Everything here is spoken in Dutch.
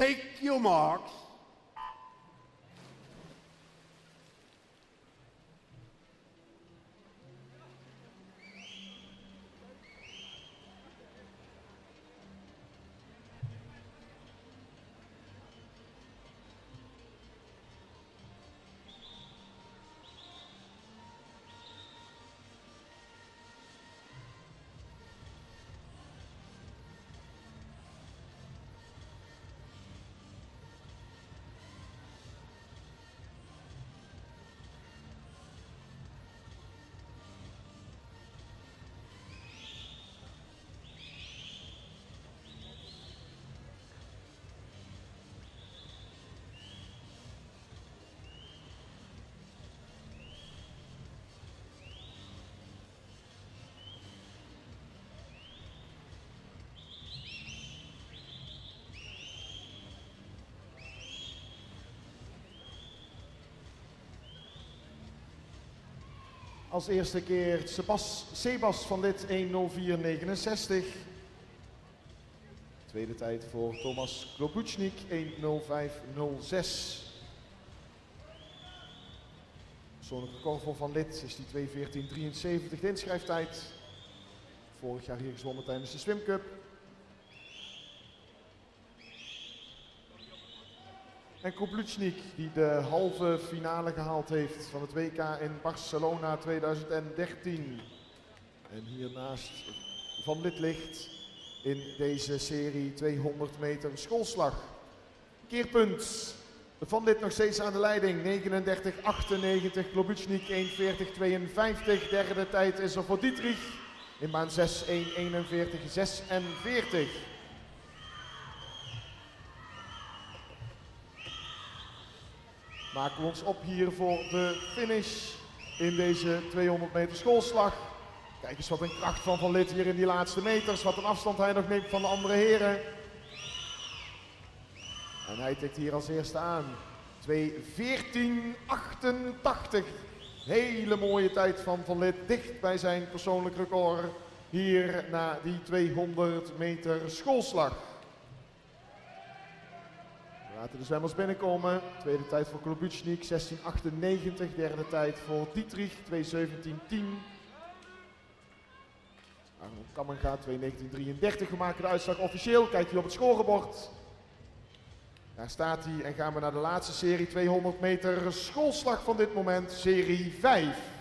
take your marks. Als eerste keer Sebas van Lith 1:04:69. Tweede tijd voor Tomas Klobuchnik 1:05:06. Persoonlijk record voor Van Lith is die 2:14:73 de inschrijftijd. Vorig jaar hier gezwommen tijdens de Swim Cup. En Klobuchnik die de halve finale gehaald heeft van het WK in Barcelona 2013. En hiernaast Van Lith ligt in deze serie 200 meter schoolslag. Keerpunt. Van Lith nog steeds aan de leiding. 39:98. Klobuchnik 1:40:52. Derde tijd is er voor Dietrich. In baan 6 1:41:46. Maken we ons op hier voor de finish in deze 200 meter schoolslag. Kijk eens wat een kracht van Lith hier in die laatste meters. Wat een afstand hij nog neemt van de andere heren. En hij tikt hier als eerste aan. 2:14:88. Hele mooie tijd van Lith. Dicht bij zijn persoonlijk record. Hier na die 200 meter schoolslag. We laten de zwemmers binnenkomen. Tweede tijd voor Klobuchnik 16:98. Derde tijd voor Dietrich 2:17:10. Arnold Kammenga 2:19:33. We maken de uitslag officieel. Kijkt hier op het scorebord. Daar staat hij en gaan we naar de laatste serie 200 meter schoolslag van dit moment. Serie 5.